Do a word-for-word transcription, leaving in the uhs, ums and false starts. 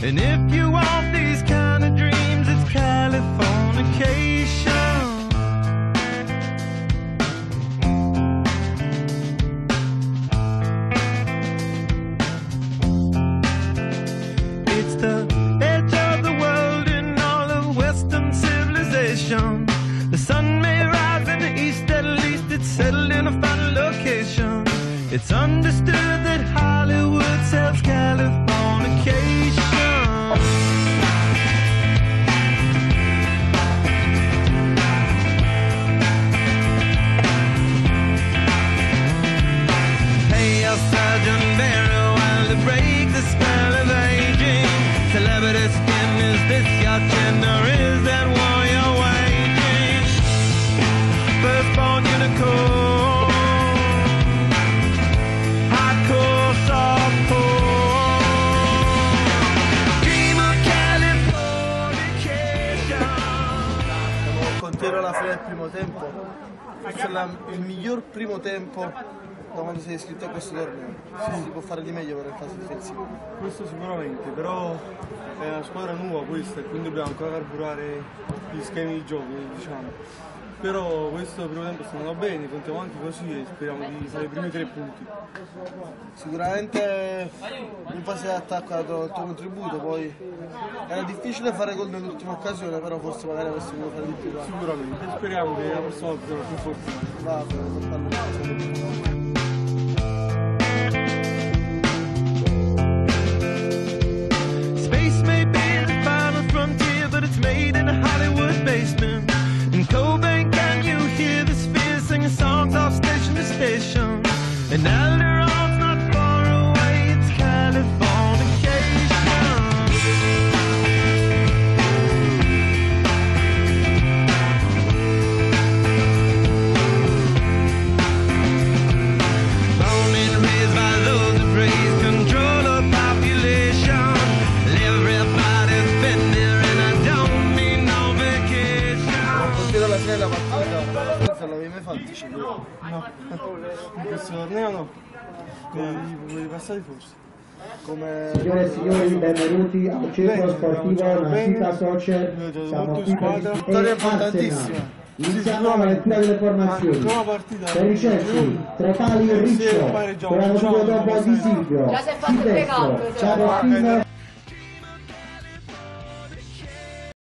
And if you want these kind of dreams, it's Californication. It's the edge of the world in all of Western civilization. The sun may rise in the east, at least it's settled in a final location. It's understood that Hollywood sells Californication. Hey, El Sergeant Barry, while to break the spell of aging. Celebrity skin, is this your chin, or is that war you're waging? Firstborn unicorn, hardcore softcore, dream of Californication. Siamo contenti alla fine del primo tempo, forse la, il miglior primo tempo da quando sei iscritto a questo torneo. Sì. Si può fare di meglio per il caso difensivo. Questo sicuramente, però è una squadra nuova questa e quindi dobbiamo ancora carburare gli schemi di gioco, diciamo. Però questo primo tempo sta andando bene, contiamo anche così e speriamo di fare i primi tre punti. Sicuramente in fase d'attacco ha dato il tuo contributo, poi era difficile fare gol nell'ultima occasione, però forse magari avresti potuto fare di più. Sicuramente, speriamo che la prossima volta siamo più fortunati. Va, per farlo. Space may be the final frontier, but it's made in a Hollywood basement. In Cobain, can you hear the spheres singing songs off station to station? And Alderon's not far away, it's Californication. Born and raised by those that praise control of population. Everybody's been there and I don't mean no vacation. Considero la fine della partita, non l'avevi mai fatto cinque? No, in questo torneo no, con i passati forse. Come... Signore e signori, benvenuti al centro sportivo Nascita Soccer. Siamo qui per vittoria importantissima. Iniziamo la lettura delle formazioni. Per i Chelsea, Tropali e Riccio, con la dopo di Silvio, Silvestro, Ciabattino.